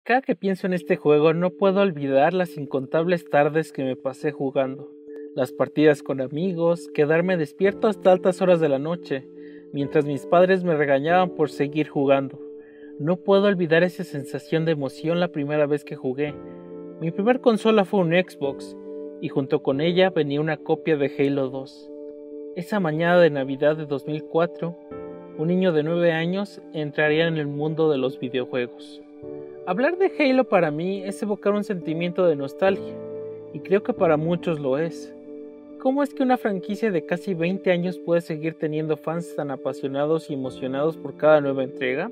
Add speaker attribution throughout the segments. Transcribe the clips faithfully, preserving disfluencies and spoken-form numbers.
Speaker 1: Cada que pienso en este juego no puedo olvidar las incontables tardes que me pasé jugando, las partidas con amigos, quedarme despierto hasta altas horas de la noche, mientras mis padres me regañaban por seguir jugando. No puedo olvidar esa sensación de emoción la primera vez que jugué. Mi primer consola fue un Xbox, y junto con ella venía una copia de Halo dos. Esa mañana de Navidad de dos mil cuatro, un niño de nueve años entraría en el mundo de los videojuegos. Hablar de Halo para mí es evocar un sentimiento de nostalgia, y creo que para muchos lo es. ¿Cómo es que una franquicia de casi veinte años puede seguir teniendo fans tan apasionados y emocionados por cada nueva entrega?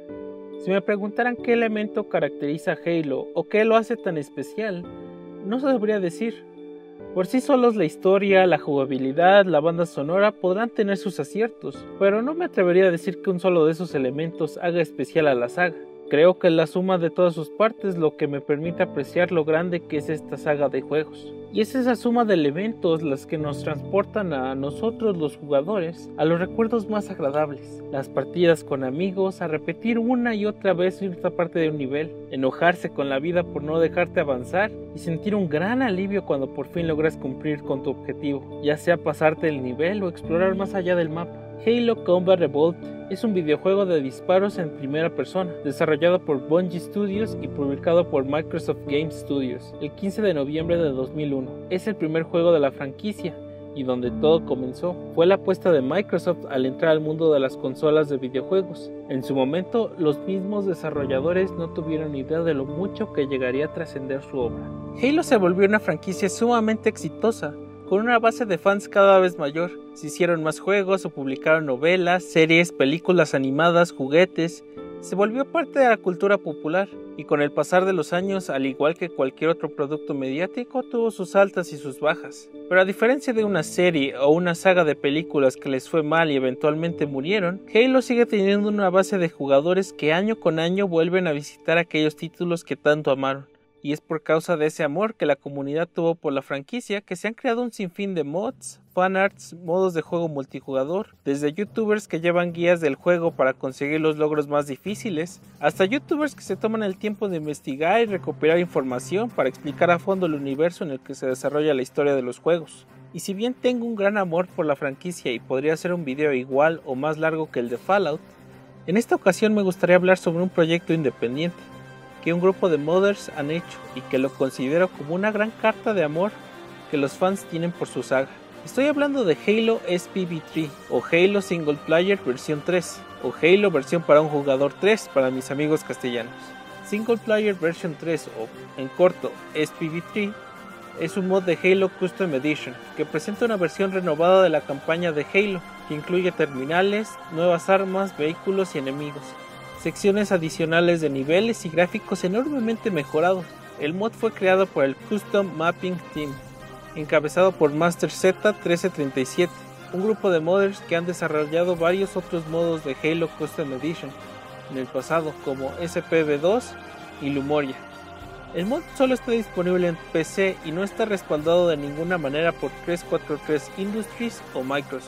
Speaker 1: Si me preguntaran qué elemento caracteriza a Halo o qué lo hace tan especial, no sabría decir. Por sí solos la historia, la jugabilidad, la banda sonora podrán tener sus aciertos, pero no me atrevería a decir que un solo de esos elementos haga especial a la saga. Creo que es la suma de todas sus partes lo que me permite apreciar lo grande que es esta saga de juegos. Y es esa suma de elementos las que nos transportan a nosotros los jugadores a los recuerdos más agradables. Las partidas con amigos, a repetir una y otra vez cierta parte de un nivel, enojarse con la vida por no dejarte avanzar y sentir un gran alivio cuando por fin logras cumplir con tu objetivo, ya sea pasarte el nivel o explorar más allá del mapa. Halo Combat Revolt es un videojuego de disparos en primera persona, desarrollado por Bungie Studios y publicado por Microsoft Game Studios el quince de noviembre de dos mil uno. Es el primer juego de la franquicia, y donde todo comenzó fue la apuesta de Microsoft al entrar al mundo de las consolas de videojuegos. En su momento, los mismos desarrolladores no tuvieron idea de lo mucho que llegaría a trascender su obra. Halo se volvió una franquicia sumamente exitosa, con una base de fans cada vez mayor. Se hicieron más juegos, se publicaron novelas, series, películas animadas, juguetes. Se volvió parte de la cultura popular, y con el pasar de los años, al igual que cualquier otro producto mediático, tuvo sus altas y sus bajas. Pero a diferencia de una serie o una saga de películas que les fue mal y eventualmente murieron, Halo sigue teniendo una base de jugadores que año con año vuelven a visitar aquellos títulos que tanto amaron. Y es por causa de ese amor que la comunidad tuvo por la franquicia que se han creado un sinfín de mods, fanarts, modos de juego multijugador, desde youtubers que llevan guías del juego para conseguir los logros más difíciles, hasta youtubers que se toman el tiempo de investigar y recopilar información para explicar a fondo el universo en el que se desarrolla la historia de los juegos. Y si bien tengo un gran amor por la franquicia y podría hacer un video igual o más largo que el de Fallout, en esta ocasión me gustaría hablar sobre un proyecto independiente que un grupo de modders han hecho y que lo considero como una gran carta de amor que los fans tienen por su saga. Estoy hablando de Halo S P V tres o Halo Single Player versión tres o Halo versión para un jugador tres para mis amigos castellanos. Single Player version tres o en corto S P V tres es un mod de Halo Custom Edition que presenta una versión renovada de la campaña de Halo que incluye terminales, nuevas armas, vehículos y enemigos, secciones adicionales de niveles y gráficos enormemente mejorados. El mod fue creado por el Custom Mapping Team, encabezado por Master Z trece treinta y siete, un grupo de modders que han desarrollado varios otros modos de Halo Custom Edition en el pasado, como S P V dos y Lumoria. El mod solo está disponible en P C y no está respaldado de ninguna manera por trescientos cuarenta y tres Industries o Microsoft.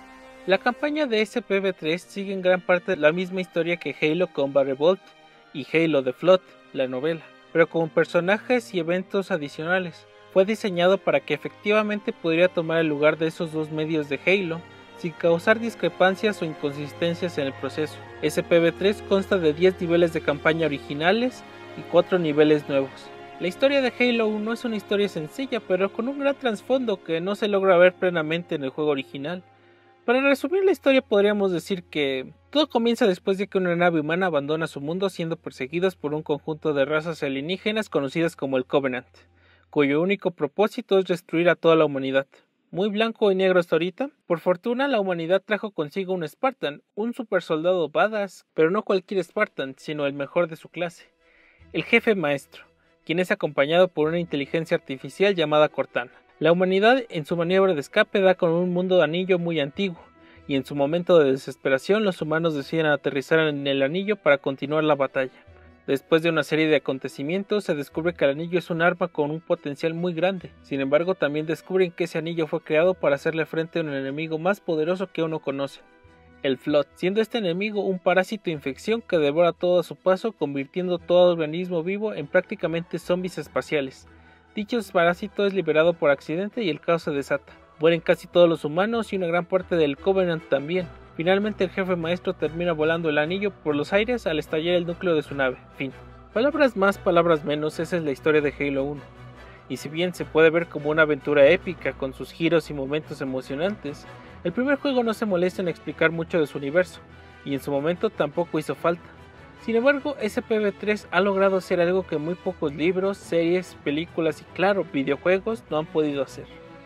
Speaker 1: La campaña de S P V tres sigue en gran parte la misma historia que Halo Combat Revolt y Halo The Flood, la novela, pero con personajes y eventos adicionales. Fue diseñado para que efectivamente pudiera tomar el lugar de esos dos medios de Halo, sin causar discrepancias o inconsistencias en el proceso. S P V tres consta de diez niveles de campaña originales y cuatro niveles nuevos. La historia de Halo uno es una historia sencilla, pero con un gran trasfondo que no se logra ver plenamente en el juego original. Para resumir la historia podríamos decir que todo comienza después de que una nave humana abandona su mundo siendo perseguidos por un conjunto de razas alienígenas conocidas como el Covenant, cuyo único propósito es destruir a toda la humanidad. Muy blanco y negro hasta ahorita. Por fortuna la humanidad trajo consigo un Spartan, un super soldado badass, pero no cualquier Spartan, sino el mejor de su clase, el jefe maestro, quien es acompañado por una inteligencia artificial llamada Cortana. La humanidad en su maniobra de escape da con un mundo de anillo muy antiguo, y en su momento de desesperación los humanos deciden aterrizar en el anillo para continuar la batalla. Después de una serie de acontecimientos se descubre que el anillo es un arma con un potencial muy grande. Sin embargo, también descubren que ese anillo fue creado para hacerle frente a un enemigo más poderoso que uno conoce, el Flood, siendo este enemigo un parásito infección que devora todo a su paso, convirtiendo todo organismo vivo en prácticamente zombies espaciales. Dicho parásito es liberado por accidente y el caos se desata. Mueren casi todos los humanos y una gran parte del Covenant también. Finalmente el jefe maestro termina volando el anillo por los aires al estallar el núcleo de su nave. Fin. Palabras más, palabras menos, esa es la historia de Halo uno. Y si bien se puede ver como una aventura épica con sus giros y momentos emocionantes, el primer juego no se molesta en explicar mucho de su universo, y en su momento tampoco hizo falta. Sin embargo, S P V tres ha logrado hacer algo que muy pocos libros, series, películas y claro, videojuegos no han podido hacer.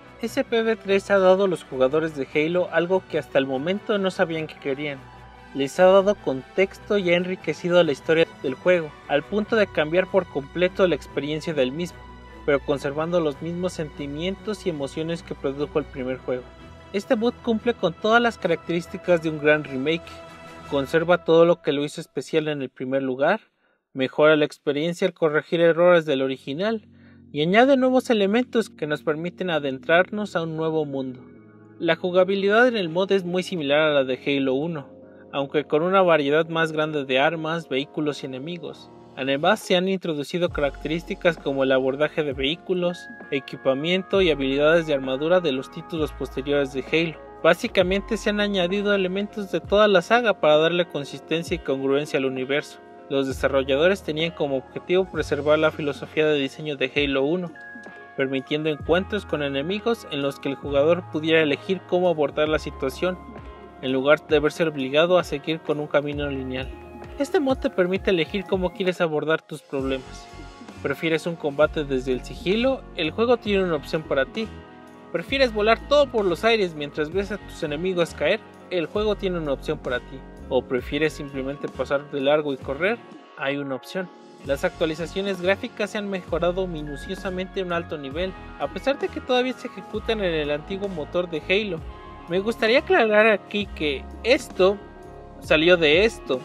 Speaker 1: S P V tres ha dado a los jugadores de Halo algo que hasta el momento no sabían que querían. Les ha dado contexto y ha enriquecido la historia del juego, al punto de cambiar por completo la experiencia del mismo, pero conservando los mismos sentimientos y emociones que produjo el primer juego. Este mod cumple con todas las características de un gran remake, conserva todo lo que lo hizo especial en el primer lugar, mejora la experiencia al corregir errores del original, y añade nuevos elementos que nos permiten adentrarnos a un nuevo mundo. La jugabilidad en el mod es muy similar a la de Halo uno, aunque con una variedad más grande de armas, vehículos y enemigos. Además se han introducido características como el abordaje de vehículos, equipamiento y habilidades de armadura de los títulos posteriores de Halo. Básicamente se han añadido elementos de toda la saga para darle consistencia y congruencia al universo. Los desarrolladores tenían como objetivo preservar la filosofía de diseño de Halo uno, permitiendo encuentros con enemigos en los que el jugador pudiera elegir cómo abordar la situación, en lugar de verse obligado a seguir con un camino lineal. Este mod te permite elegir cómo quieres abordar tus problemas. ¿Prefieres un combate desde el sigilo? El juego tiene una opción para ti. ¿Prefieres volar todo por los aires mientras ves a tus enemigos caer? El juego tiene una opción para ti. ¿O prefieres simplemente pasar de largo y correr? Hay una opción. Las actualizaciones gráficas se han mejorado minuciosamente a un alto nivel, a pesar de que todavía se ejecutan en el antiguo motor de Halo. Me gustaría aclarar aquí que esto salió de esto.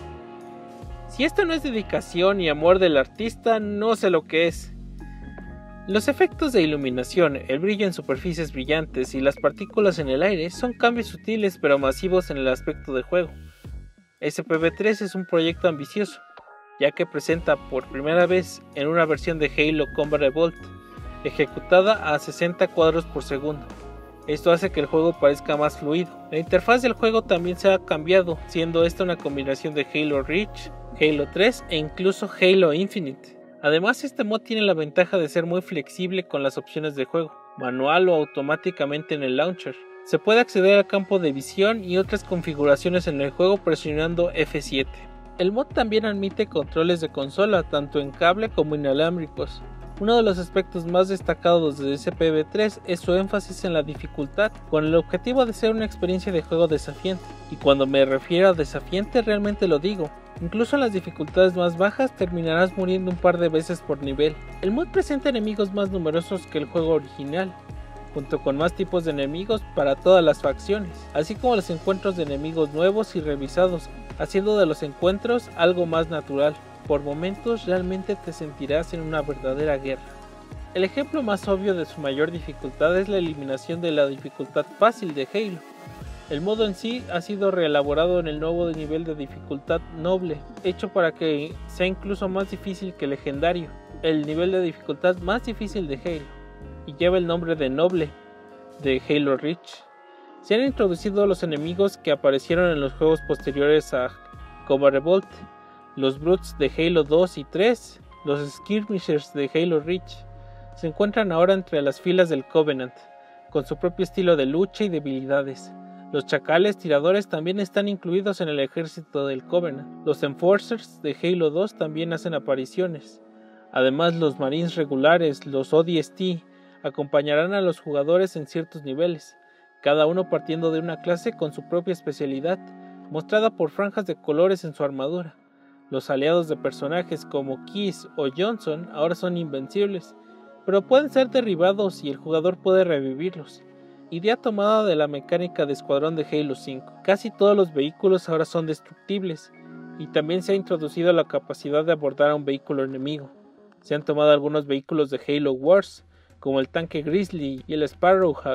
Speaker 1: Si esto no es dedicación y amor del artista, no sé lo que es. Los efectos de iluminación, el brillo en superficies brillantes y las partículas en el aire son cambios sutiles pero masivos en el aspecto del juego. S P V tres es un proyecto ambicioso, ya que presenta por primera vez en una versión de Halo Combat Evolved, ejecutada a sesenta cuadros por segundo. Esto hace que el juego parezca más fluido. La interfaz del juego también se ha cambiado, siendo esta una combinación de Halo Reach, Halo tres e incluso Halo Infinite. Además, este mod tiene la ventaja de ser muy flexible con las opciones de juego, manual o automáticamente en el launcher. Se puede acceder al campo de visión y otras configuraciones en el juego presionando F siete. El mod también admite controles de consola, tanto en cable como inalámbricos. Uno de los aspectos más destacados de S P V tres es su énfasis en la dificultad, con el objetivo de ser una experiencia de juego desafiante. Y cuando me refiero a desafiante realmente lo digo. Incluso en las dificultades más bajas terminarás muriendo un par de veces por nivel. El mod presenta enemigos más numerosos que el juego original, junto con más tipos de enemigos para todas las facciones, así como los encuentros de enemigos nuevos y revisados, haciendo de los encuentros algo más natural. Por momentos realmente te sentirás en una verdadera guerra. El ejemplo más obvio de su mayor dificultad es la eliminación de la dificultad fácil de Halo. El modo en sí ha sido reelaborado en el nuevo nivel de dificultad noble, hecho para que sea incluso más difícil que legendario, el nivel de dificultad más difícil de Halo, y lleva el nombre de Noble, de Halo Reach. Se han introducido los enemigos que aparecieron en los juegos posteriores a Combat Evolved, los Brutes de Halo dos y tres, los Skirmishers de Halo Reach. Se encuentran ahora entre las filas del Covenant, con su propio estilo de lucha y debilidades. Los chacales tiradores también están incluidos en el ejército del Covenant. Los Enforcers de Halo dos también hacen apariciones. Además, los Marines regulares, los O D S T, acompañarán a los jugadores en ciertos niveles, cada uno partiendo de una clase con su propia especialidad, mostrada por franjas de colores en su armadura. Los aliados de personajes como Kiss o Johnson ahora son invencibles, pero pueden ser derribados y el jugador puede revivirlos. Idea tomada de la mecánica de escuadrón de Halo cinco. Casi todos los vehículos ahora son destructibles, y también se ha introducido la capacidad de abordar a un vehículo enemigo. Se han tomado algunos vehículos de Halo Wars, como el tanque Grizzly y el Sparrowhawk,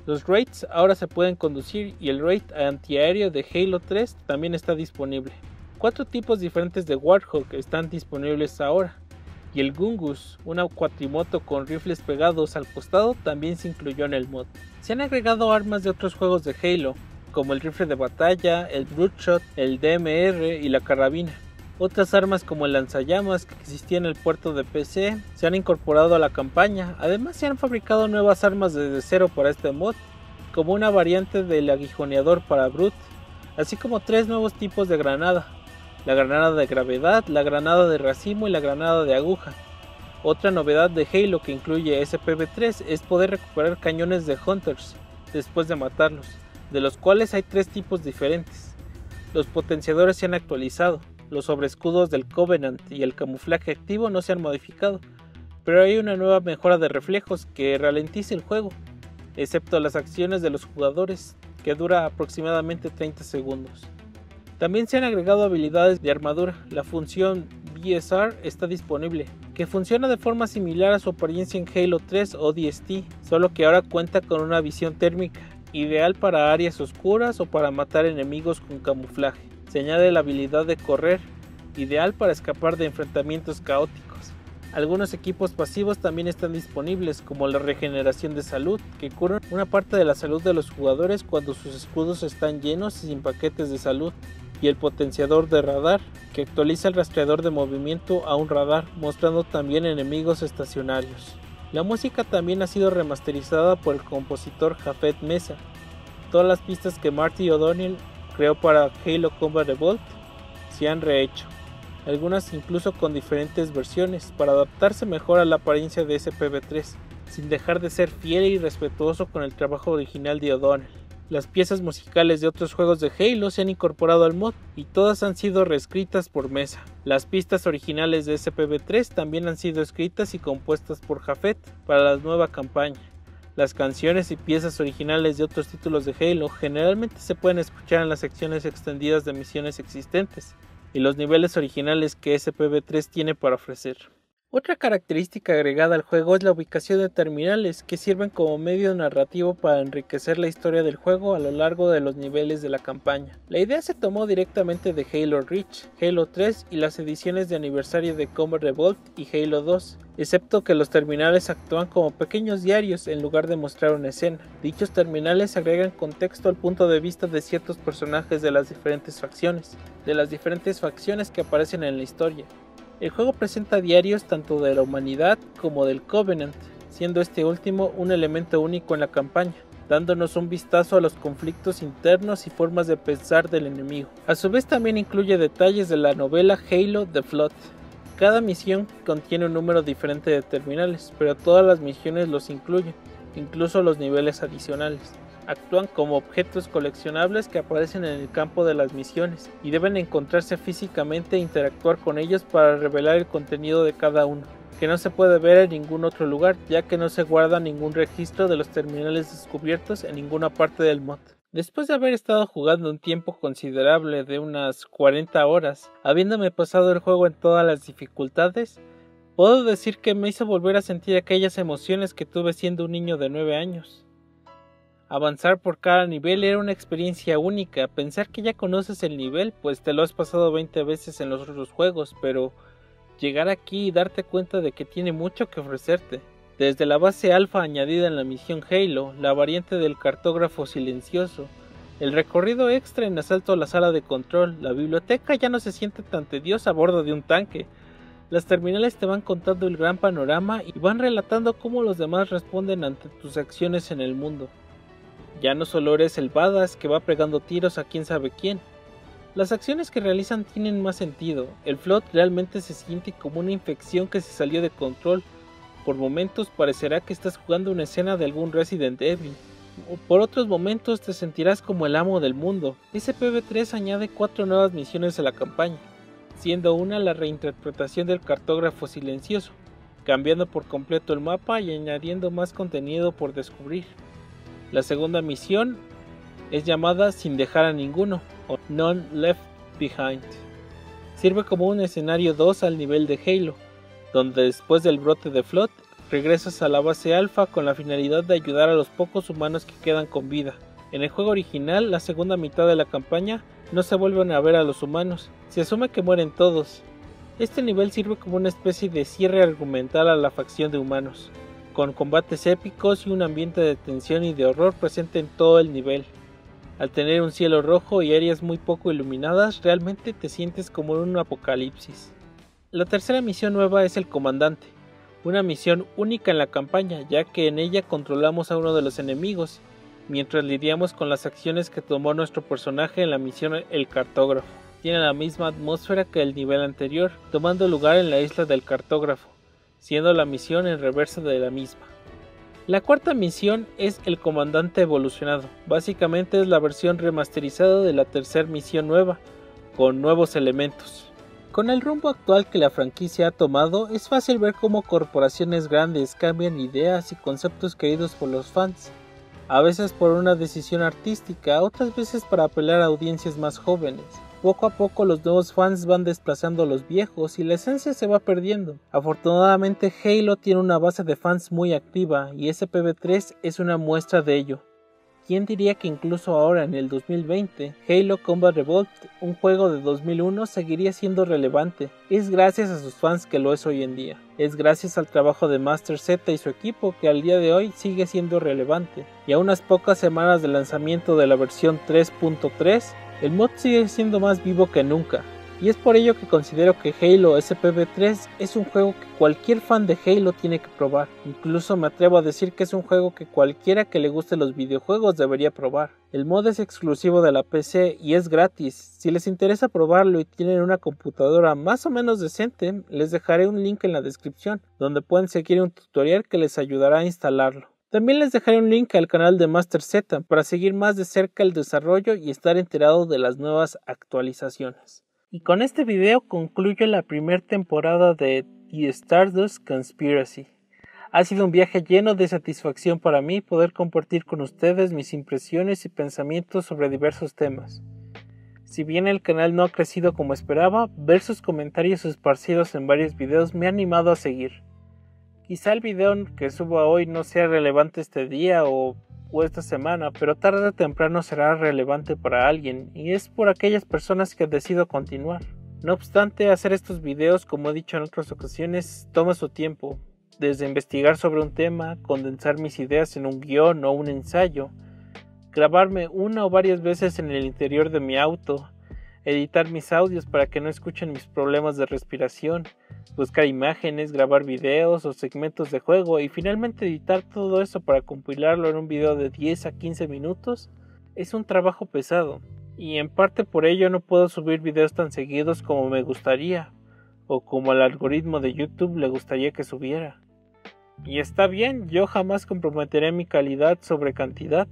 Speaker 1: Los raids ahora se pueden conducir y el raid antiaéreo de Halo tres también está disponible. Cuatro tipos diferentes de Warthog están disponibles ahora, y el Gungus, una cuatrimoto con rifles pegados al costado, también se incluyó en el mod. Se han agregado armas de otros juegos de Halo, como el rifle de batalla, el Bloodshot, el D M R y la carabina. Otras armas como el lanzallamas que existía en el puerto de P C se han incorporado a la campaña. Además se han fabricado nuevas armas desde cero para este mod, como una variante del aguijoneador para Brute, así como tres nuevos tipos de granada: la granada de gravedad, la granada de racimo y la granada de aguja. Otra novedad de Halo que incluye S P V tres es poder recuperar cañones de Hunters después de matarlos, de los cuales hay tres tipos diferentes. Los potenciadores se han actualizado, los sobreescudos del Covenant y el camuflaje activo no se han modificado, pero hay una nueva mejora de reflejos que ralentiza el juego, excepto las acciones de los jugadores, que dura aproximadamente treinta segundos. También se han agregado habilidades de armadura. La función B S R está disponible, que funciona de forma similar a su apariencia en Halo tres O D S T, solo que ahora cuenta con una visión térmica, ideal para áreas oscuras o para matar enemigos con camuflaje. Se añade la habilidad de correr, ideal para escapar de enfrentamientos caóticos. Algunos equipos pasivos también están disponibles, como la regeneración de salud, que cura una parte de la salud de los jugadores cuando sus escudos están llenos y sin paquetes de salud, y el potenciador de radar, que actualiza el rastreador de movimiento a un radar, mostrando también enemigos estacionarios. La música también ha sido remasterizada por el compositor Jafet Mesa. Todas las pistas que Marty O'Donnell creó para Halo Combat Evolved se han rehecho, algunas incluso con diferentes versiones para adaptarse mejor a la apariencia de S P V tres, sin dejar de ser fiel y respetuoso con el trabajo original de O'Donnell. Las piezas musicales de otros juegos de Halo se han incorporado al mod y todas han sido reescritas por Mesa. Las pistas originales de S P V tres también han sido escritas y compuestas por Jafet para la nueva campaña. Las canciones y piezas originales de otros títulos de Halo generalmente se pueden escuchar en las secciones extendidas de misiones existentes y los niveles originales que S P V tres tiene para ofrecer. Otra característica agregada al juego es la ubicación de terminales, que sirven como medio narrativo para enriquecer la historia del juego a lo largo de los niveles de la campaña. La idea se tomó directamente de Halo Reach, Halo tres y las ediciones de aniversario de Combat Evolved y Halo dos, excepto que los terminales actúan como pequeños diarios en lugar de mostrar una escena. Dichos terminales agregan contexto al punto de vista de ciertos personajes de las diferentes facciones, de las diferentes facciones que aparecen en la historia. El juego presenta diarios tanto de la humanidad como del Covenant, siendo este último un elemento único en la campaña, dándonos un vistazo a los conflictos internos y formas de pensar del enemigo. A su vez también incluye detalles de la novela Halo The Flood. Cada misión contiene un número diferente de terminales, pero todas las misiones los incluyen, incluso los niveles adicionales. Actúan como objetos coleccionables que aparecen en el campo de las misiones y deben encontrarse físicamente e interactuar con ellos para revelar el contenido de cada uno, que no se puede ver en ningún otro lugar, ya que no se guarda ningún registro de los terminales descubiertos en ninguna parte del mod. Después de haber estado jugando un tiempo considerable de unas cuarenta horas, habiéndome pasado el juego en todas las dificultades, puedo decir que me hizo volver a sentir aquellas emociones que tuve siendo un niño de nueve años. Avanzar por cada nivel era una experiencia única. Pensar que ya conoces el nivel, pues te lo has pasado veinte veces en los otros juegos, pero llegar aquí y darte cuenta de que tiene mucho que ofrecerte. Desde la base alfa añadida en la misión Halo, la variante del cartógrafo silencioso, el recorrido extra en asalto a la sala de control, la biblioteca ya no se siente tan tediosa a bordo de un tanque. Las terminales te van contando el gran panorama y van relatando cómo los demás responden ante tus acciones en el mundo. Ya no solo eres el badass que va pegando tiros a quién sabe quién. Las acciones que realizan tienen más sentido. El Flood realmente se siente como una infección que se salió de control. Por momentos parecerá que estás jugando una escena de algún Resident Evil. O por otros momentos te sentirás como el amo del mundo. S P V tres añade cuatro nuevas misiones a la campaña, siendo una la reinterpretación del cartógrafo silencioso, cambiando por completo el mapa y añadiendo más contenido por descubrir. La segunda misión es llamada Sin dejar a ninguno, o None Left Behind. Sirve como un escenario dos al nivel de Halo, donde después del brote de Flood regresas a la base alfa con la finalidad de ayudar a los pocos humanos que quedan con vida. En el juego original, la segunda mitad de la campaña, no se vuelven a ver a los humanos, se asume que mueren todos. Este nivel sirve como una especie de cierre argumental a la facción de humanos, con combates épicos y un ambiente de tensión y de horror presente en todo el nivel. Al tener un cielo rojo y áreas muy poco iluminadas, realmente te sientes como en un apocalipsis. La tercera misión nueva es el Comandante, una misión única en la campaña, ya que en ella controlamos a uno de los enemigos, mientras lidiamos con las acciones que tomó nuestro personaje en la misión El Cartógrafo. Tiene la misma atmósfera que el nivel anterior, tomando lugar en la isla del cartógrafo, siendo la misión en reversa de la misma. La cuarta misión es el Comandante Evolucionado, básicamente es la versión remasterizada de la tercera misión nueva, con nuevos elementos. Con el rumbo actual que la franquicia ha tomado, es fácil ver cómo corporaciones grandes cambian ideas y conceptos queridos por los fans, a veces por una decisión artística, otras veces para apelar a audiencias más jóvenes. Poco a poco los nuevos fans van desplazando a los viejos y la esencia se va perdiendo. Afortunadamente Halo tiene una base de fans muy activa y S P V tres es una muestra de ello. ¿Quién diría que incluso ahora en el dos mil veinte, Halo Combat Evolved, un juego de dos mil uno, seguiría siendo relevante? Es gracias a sus fans que lo es hoy en día. Es gracias al trabajo de Master Z y su equipo que al día de hoy sigue siendo relevante. Y a unas pocas semanas del lanzamiento de la versión tres punto tres, el mod sigue siendo más vivo que nunca. Y es por ello que considero que Halo S P V tres es un juego que cualquier fan de Halo tiene que probar. Incluso me atrevo a decir que es un juego que cualquiera que le guste los videojuegos debería probar. El mod es exclusivo de la P C y es gratis. Si les interesa probarlo y tienen una computadora más o menos decente, les dejaré un link en la descripción, donde pueden seguir un tutorial que les ayudará a instalarlo. También les dejaré un link al canal de Master Z para seguir más de cerca el desarrollo y estar enterado de las nuevas actualizaciones. Y con este video concluyo la primera temporada de The Stardust Conspiracy. Ha sido un viaje lleno de satisfacción para mí poder compartir con ustedes mis impresiones y pensamientos sobre diversos temas. Si bien el canal no ha crecido como esperaba, ver sus comentarios esparcidos en varios videos me ha animado a seguir. Quizá el video que suba hoy no sea relevante este día o o esta semana, pero tarde o temprano será relevante para alguien, y es por aquellas personas que decido continuar. No obstante, hacer estos videos, como he dicho en otras ocasiones, toma su tiempo, desde investigar sobre un tema, condensar mis ideas en un guión o un ensayo, grabarme una o varias veces en el interior de mi auto, editar mis audios para que no escuchen mis problemas de respiración, buscar imágenes, grabar videos o segmentos de juego y finalmente editar todo eso para compilarlo en un video de diez a quince minutos es un trabajo pesado, y en parte por ello no puedo subir videos tan seguidos como me gustaría o como al algoritmo de YouTube le gustaría que subiera. Y está bien, yo jamás comprometeré mi calidad sobre cantidad.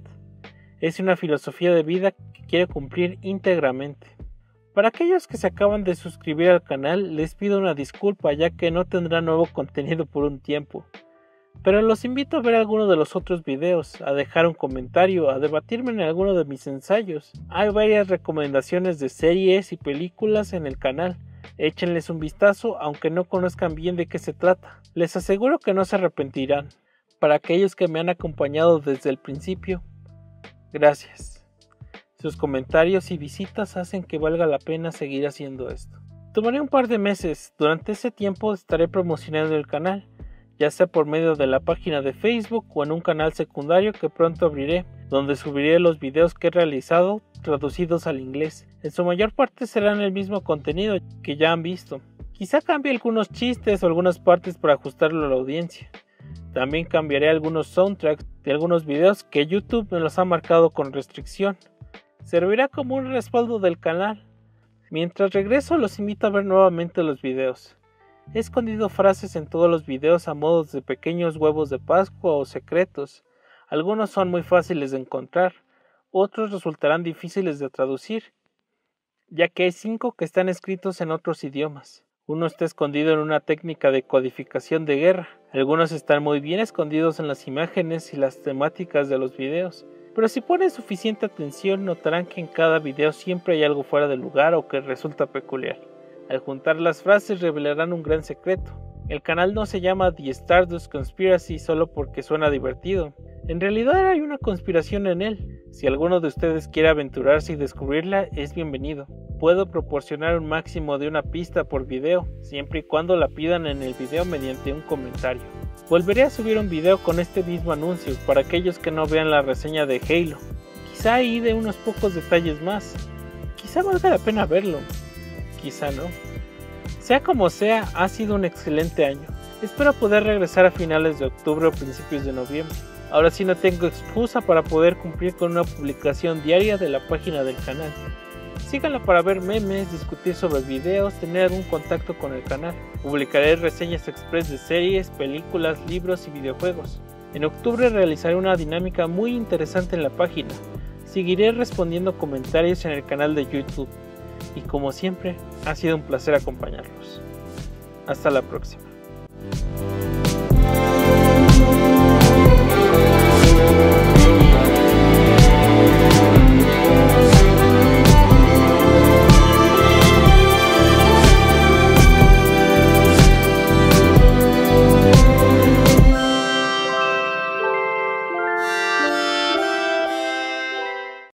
Speaker 1: Es una filosofía de vida que quiero cumplir íntegramente. Para aquellos que se acaban de suscribir al canal, les pido una disculpa ya que no tendrá nuevo contenido por un tiempo. Pero los invito a ver alguno de los otros videos, a dejar un comentario, a debatirme en alguno de mis ensayos. Hay varias recomendaciones de series y películas en el canal. Échenles un vistazo aunque no conozcan bien de qué se trata. Les aseguro que no se arrepentirán. Para aquellos que me han acompañado desde el principio, gracias. Sus comentarios y visitas hacen que valga la pena seguir haciendo esto. Tomaré un par de meses, durante ese tiempo estaré promocionando el canal, ya sea por medio de la página de Facebook o en un canal secundario que pronto abriré, donde subiré los videos que he realizado traducidos al inglés. En su mayor parte serán el mismo contenido que ya han visto. Quizá cambie algunos chistes o algunas partes para ajustarlo a la audiencia. También cambiaré algunos soundtracks de algunos videos que YouTube me los ha marcado con restricción. Servirá como un respaldo del canal. Mientras regreso los invito a ver nuevamente los videos. He escondido frases en todos los videos a modo de pequeños huevos de Pascua o secretos. Algunos son muy fáciles de encontrar, otros resultarán difíciles de traducir, ya que hay cinco que están escritos en otros idiomas. Uno está escondido en una técnica de codificación de guerra. Algunos están muy bien escondidos en las imágenes y las temáticas de los videos. Pero si ponen suficiente atención notarán que en cada video siempre hay algo fuera de lugar o que resulta peculiar. Al juntar las frases revelarán un gran secreto. El canal no se llama The Stardust Conspiracy solo porque suena divertido. En realidad hay una conspiración en él. Si alguno de ustedes quiere aventurarse y descubrirla, es bienvenido. Puedo proporcionar un máximo de una pista por video, siempre y cuando la pidan en el video mediante un comentario. Volveré a subir un video con este mismo anuncio para aquellos que no vean la reseña de Halo. Quizá ahí de unos pocos detalles más. Quizá valga la pena verlo. Quizá no. Sea como sea, ha sido un excelente año. Espero poder regresar a finales de octubre o principios de noviembre. Ahora sí no tengo excusa para poder cumplir con una publicación diaria de la página del canal. Síganla para ver memes, discutir sobre videos, tener algún contacto con el canal. Publicaré reseñas express de series, películas, libros y videojuegos. En octubre realizaré una dinámica muy interesante en la página. Seguiré respondiendo comentarios en el canal de YouTube. Y como siempre, ha sido un placer acompañarlos. Hasta la próxima.